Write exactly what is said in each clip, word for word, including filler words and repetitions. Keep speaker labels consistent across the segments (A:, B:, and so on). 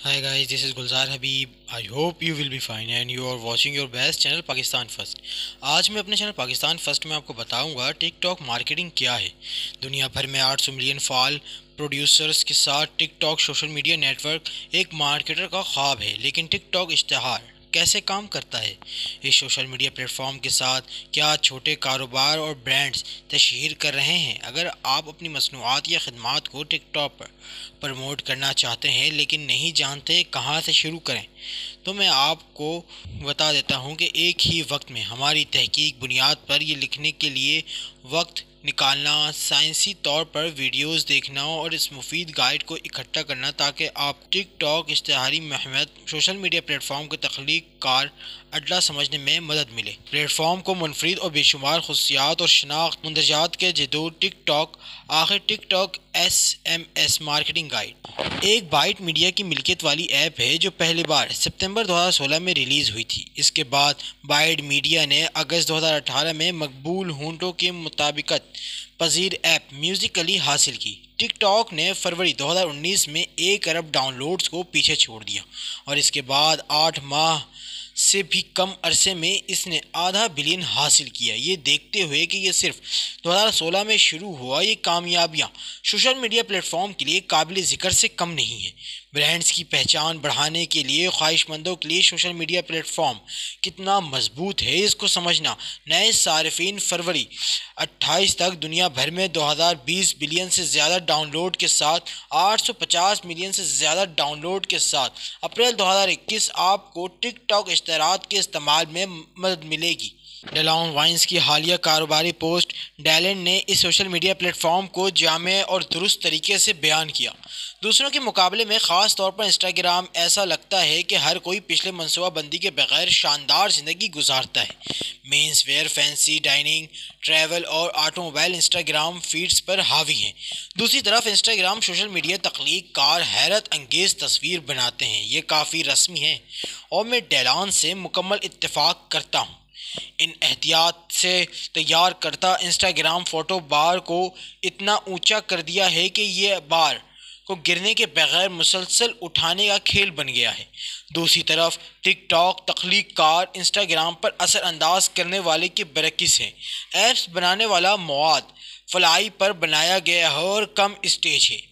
A: Hi guys, this is Gulzar Habib. I hope you will be fine and you are watching your best channel Pakistan first. आज मैं अपने channel Pakistan first में आपको बताऊंगा tick tock marketing क्या है। दुनिया भर में आठ सौ मिलियन फाल प्रोड्यूसर्स के साथ TikTok social media network एक मार्केटर का ख्वाब है, लेकिन टिक टॉक इश्तहार कैसे काम करता है। इस सोशल मीडिया प्लेटफॉर्म के साथ क्या छोटे कारोबार और ब्रांड्स तशहीर कर रहे हैं। अगर आप अपनी मसनूआत या खदमात को टिकटॉक पर प्रमोट करना चाहते हैं लेकिन नहीं जानते कहां से शुरू करें, तो मैं आपको बता देता हूं कि एक ही वक्त में हमारी तहकीक बुनियाद पर ये लिखने के लिए वक्त निकालना, साइंसी तौर पर वीडियोस देखना और इस मुफीद गाइड को इकट्ठा करना ताकि आप टिक टॉक इश्तहारी महमत सोशल मीडिया प्लेटफॉर्म के तख्लीक कार अड्डा समझने में मदद मिले। प्लेटफॉर्म को मुनफरिद और बेशुमार खसूसियात और शनाख्त मंदरजात के जदू टिक टॉक आखिर TikTok S M S marketing guide एक बाइट मीडिया की मिल्कियत वाली ऐप है जो पहली बार सितंबर दो हज़ार सोलह में रिलीज़ हुई थी। इसके बाद बाइट मीडिया ने अगस्त दो हज़ार अठारह में मकबूल होंटों के मुताबिकत पजीर ऐप म्यूजिकली हासिल की। टिकटॉक ने फरवरी दो हज़ार उन्नीस में एक अरब डाउनलोड्स को पीछे छोड़ दिया और इसके बाद आठ माह से भी कम अरसे में इसने आधा बिलियन हासिल किया। ये देखते हुए कि ये सिर्फ दो हज़ार सोलह में शुरू हुआ, ये कामयाबियाँ सोशल मीडिया प्लेटफॉर्म के लिए काबिल ज़िक्र से कम नहीं है। ब्रांड्स की पहचान बढ़ाने के लिए ख्वाहिशमंदों के लिए सोशल मीडिया प्लेटफॉर्म कितना मजबूत है, इसको समझना। नए सार्फिन फरवरी अट्ठाईस तक दुनिया भर में दो हज़ार बीस बिलियन से ज़्यादा डाउनलोड के साथ आठ सौ पचास मिलियन से ज़्यादा डाउनलोड के साथ अप्रैल दो हज़ार इक्कीस आपको टिकटॉक इश्तराक के इस्तेमाल में मदद मिलेगी। डेलॉन वाइन्स की हालिया कारोबारी पोस्ट डैलेन ने इस सोशल मीडिया प्लेटफॉर्म को जामे और दुरुस्त तरीके से बयान किया। दूसरों के मुकाबले में ख़ास तौर पर इंस्टाग्राम ऐसा लगता है कि हर कोई पिछले मनसूबा बंदी के बगैर शानदार ज़िंदगी गुजारता है। Men's wear, fancy dining, travel और ऑटोमोबाइल इंस्टाग्राम फीड्स पर हावी हैं। दूसरी तरफ इंस्टाग्राम सोशल मीडिया तख्लीक कार हैरत अंगेज़ तस्वीर बनाते हैं। ये काफ़ी रस्मी है और मैं डेलॉन से मुकम्मल इत्तेफाक करता हूँ। इन एहतियात से तैयार करता इंस्टाग्राम फ़ोटो बार को इतना ऊंचा कर दिया है कि ये बार को गिरने के बगैर मुसलसल उठाने का खेल बन गया है। दूसरी तरफ टिकटॉक तख्लीक कार इंस्टाग्राम पर असर अंदाज करने वाले के बरकिस है। ऐप्स बनाने वाला मवाद फलाई पर बनाया गया है और कम स्टेज है।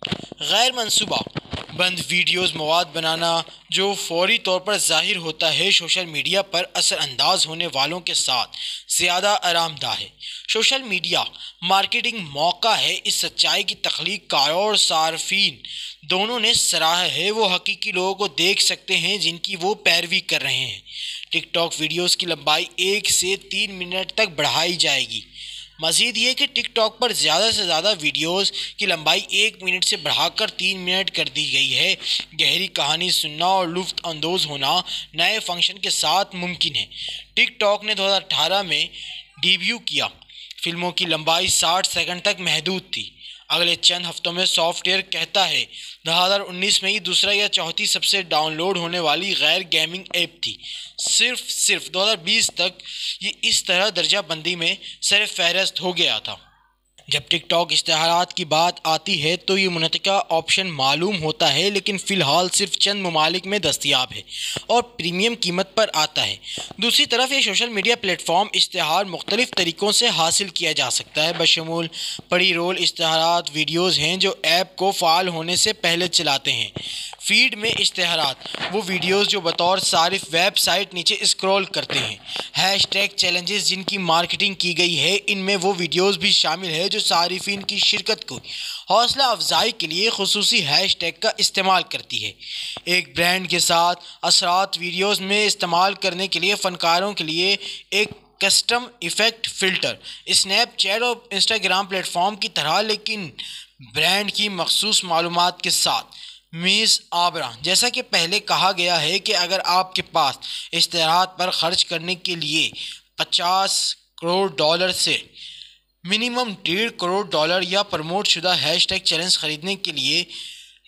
A: गैर मंसूबा बंद वीडियोस मवाद बनाना जो फौरी तौर पर जाहिर होता है सोशल मीडिया पर असर अंदाज होने वालों के साथ ज़्यादा आरामदा है। सोशल मीडिया मार्केटिंग मौका है। इस सच्चाई की तख्लीक कारों और सार्फिन दोनों ने सराहा है। वो हकीकी लोगों को देख सकते हैं जिनकी वो पैरवी कर रहे हैं। टिकटॉक वीडियोस की लंबाई एक से तीन मिनट तक बढ़ाई जाएगी। मज़ीद ये कि टिकटॉक पर ज़्यादा से ज़्यादा वीडियोस की लंबाई एक मिनट से बढ़ाकर तीन मिनट कर दी गई है। गहरी कहानी सुनना और लुफ्त अंदोज़ होना नए फंक्शन के साथ मुमकिन है। टिकटॉक ने दो हज़ार अठारह में डेब्यू किया। फिल्मों की लंबाई साठ सेकंड तक महदूद थी। अगले चंद हफ्तों में सॉफ्टवेयर कहता है दो हज़ार उन्नीस में ही दूसरा या चौथी सबसे डाउनलोड होने वाली गैर गेमिंग ऐप थी। सिर्फ सिर्फ दो हज़ार बीस तक ये इस तरह दर्जा बंदी में सर फहरस्त हो गया था। जब टिकटॉक इश्तहारात की बात आती है तो ये मुनतका ऑप्शन मालूम होता है, लेकिन फ़िलहाल सिर्फ चंद ममालिक में दस्तयाब है और प्रीमियम कीमत पर आता है। दूसरी तरफ ये सोशल मीडिया प्लेटफॉर्म इश्तहार मुख्तलिफ़ तरीक़ों से हासिल किया जा सकता है। बशमूल पड़ी रोल इश्तहारात वीडियोज़ हैं जो ऐप को फ़ाल होने से पहले चलाते हैं। फीड में इश्तहारात वो वीडियोस जो बतौर सारिफ वेबसाइट नीचे स्क्रॉल करते हैं। हैशटैग चैलेंजेस जिनकी मार्केटिंग की गई है, इनमें वो वीडियोस भी शामिल है जो सारिफिन की शिरकत को हौसला अफजाई के लिए खुसूसी हैशटैग का इस्तेमाल करती है। एक ब्रांड के साथ असरात वीडियोस में इस्तेमाल करने के लिए फ़नकारों के लिए एक कस्टम इफ़ेक्ट फ़िल्टर स्नैपचैट और इंस्टाग्राम प्लेटफॉर्म की तरह, लेकिन ब्रांड की मखसूस मालूमात के साथ। मिस आबरा, जैसा कि पहले कहा गया है कि अगर आपके पास इश्तहारात पर खर्च करने के लिए पचास करोड़ डॉलर से मिनिमम डेढ़ करोड़ डॉलर या प्रमोट शुदा हैशटैग चैलेंज खरीदने के लिए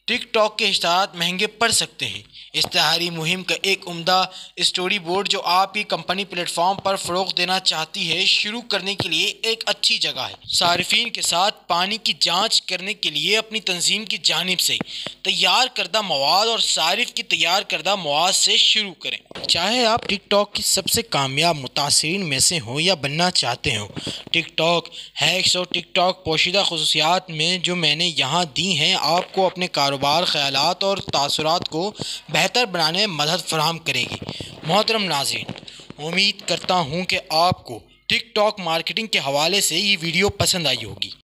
A: ٹک ٹاک کے اشتہارات مہنگے پڑ سکتے ہیں۔ اشتہاری مہم کا ایک عمدہ اسٹوری بورڈ جو آپ کی کمپنی پلیٹ فارم پر فروغ دینا چاہتی ہے شروع کرنے کے لیے ایک اچھی جگہ ہے۔ صارفین کے ساتھ پانی کی جانچ کرنے کے لیے اپنی تنظیم کی جانب سے تیار کردہ مواد اور صارف کی تیار کردہ مواد سے شروع کریں۔ چاہے آپ ٹک ٹاک کی سب سے کامیاب متاثرین میں سے ہوں یا بننا چاہتے ہوں، ٹک ٹاک ہیکس اور ٹک ٹاک پوشیدہ خصوصیات میں جو میں نے یہاں دی ہیں آپ کو اپنے کاروبار، خیالات اور تاثرات کو بہتر بنانے میں مدد فراہم کرے گی۔ محترم ناظرین، امید کرتا ہوں کہ آپ کو ٹک ٹاک مارکیٹنگ کے حوالے سے یہ ویڈیو پسند آئی ہوگی۔